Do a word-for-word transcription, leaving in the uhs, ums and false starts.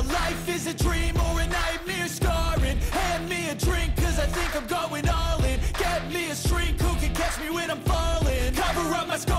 whether life is a dream or a nightmare scarring. Hand me a drink cause I think I'm going all in. Get me a shrink who can catch me when I'm falling. Cover up my scars.